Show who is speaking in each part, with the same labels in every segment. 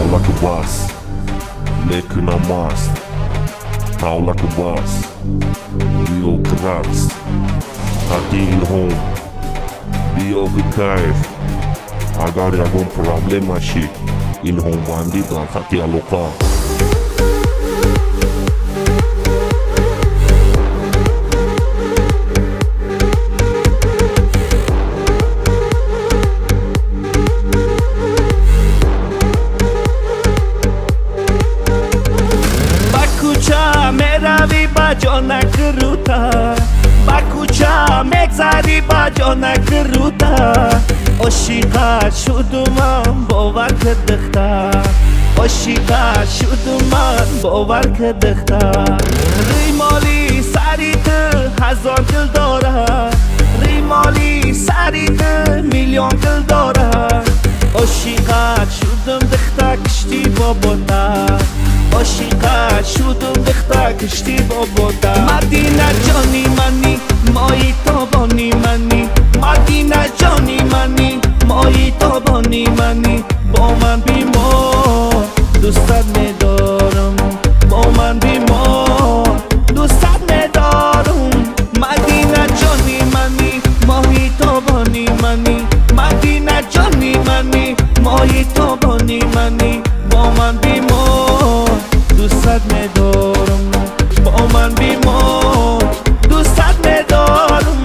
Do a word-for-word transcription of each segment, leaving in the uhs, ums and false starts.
Speaker 1: like a boss لیکن ماست How like a boss Real cracks Aqui home Bio vicair Agora algum problema aqui Il home bandido aqui a local
Speaker 2: جانک روتا با کوچه مگذری با جانک روتا عاشقت شدم من باور کردختا عاشقت شدم من باور کردختا ریمالی سریت هزار دل داره ریمالی سریت میلیون دل داره عاشقت شدم دختا کشتی باباتا عاشقت شدم دختا کشتی باباتا مدینه جانی منی مایی تابانی منی مدینه جانی منی مایی تابانی منی با من بیمار دوستت میدارم با من بیمار دوستت میدارم مدینه جانی منی مایی تابانی منی مدینه جانی منی مایی تابانی منی با من بیمار دوستت میدارم با من بیمار دوستت میدارم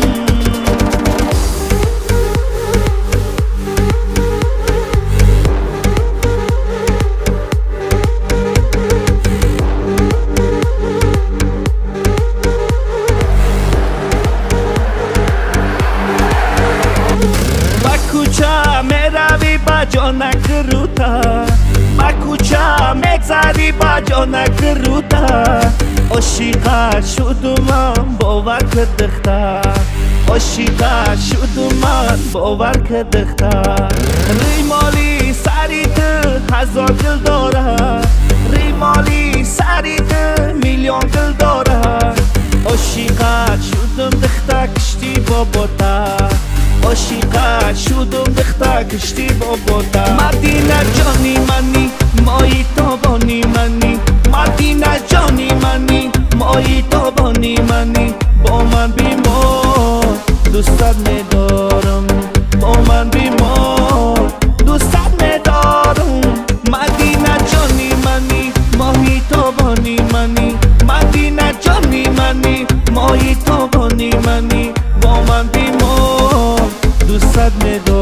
Speaker 2: با کوچه میروی با جانک روتا با کوچه مگذری با جانک روتا عاشقت شدم من باور کردختا عاشقت شدم من باور کردختا ریمالی سریت هزار دل داره ریمالی سریت میلیون دل داره عاشقت شدم دختا کشتی باباتا عاشقت شدم دختا کشتی باباتا مدینه جانی منی مایی تابانی منی مدینه جانی منی مایی تابانی منی با من بیمار دوستت میدارم با من بیمار دوستت میدارم مدینه جانی منی مایی تابانی منی مدینه جانی منی مایی تابانی منی با من بیمار دوستت میدارم